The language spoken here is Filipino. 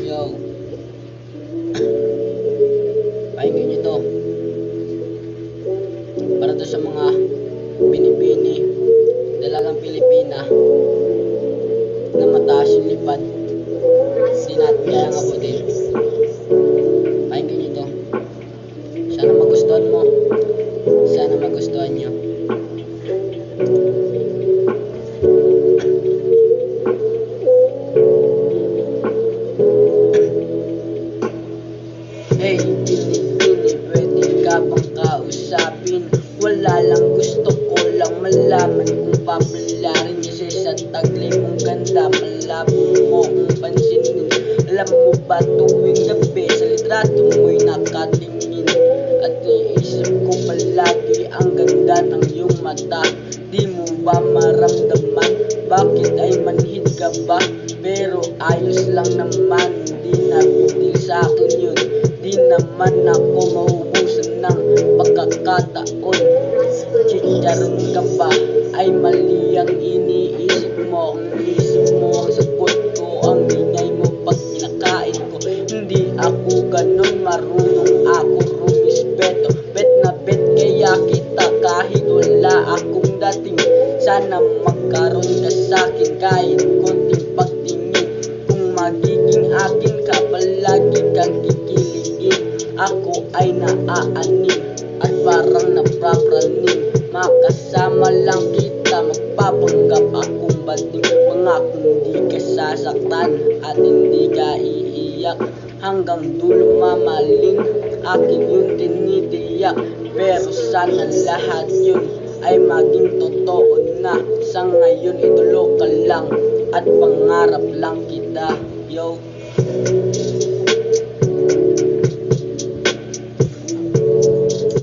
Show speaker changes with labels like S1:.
S1: Yo, pakinggan nyo to. Para to sa mga binibini, dalagang Pilipina na mataas yung lipad. Hindi natin kayang abutin. Pakinggan nyo to. Sana magustuhan mo. Sana magustuhan nyo. Hey, bini-bini, pwede ka bang kausapin? Wala lang, gusto ko lang malaman kung papalarin kasi sa taglay mong ganda. Malabo mo kung pansinin. Alam mo ba tuwing gabi sa litrato mo'y nakatingin, at iisip ko palagi ang ganda ng iyong mata. Di mo ba maramdaman? Bakit ay manhid ka ba? Pero ayos lang naman, di na bigil sa akin yun. Di naman ako maubusan ng pagkakataon. Chicharon ka ba? Ay mali ang iniisip mo. Ang isip mo ang sagot ko, ang ingay mo pag kinakain ko. Hindi ako ganun, marunong ako rumispeto. Bet na bet kaya kita kahit wala akong dating. Sana magkaroon ka sa'kin kahit konting pagtingin. Kung magiging akin ka, palagi kang kikiligin. Ako ay naaanin at parang napapraning. Makasama lang kita, magpapanggap akong banding. Pangakong di ka sasaktan at hindi ka iiyak. Hanggang dulo mamaling, akin yun tinitiyak. Pero sana lahat yun ay maging totoo na. Sa ngayon idolo ka lang at pangarap lang kita. Yo.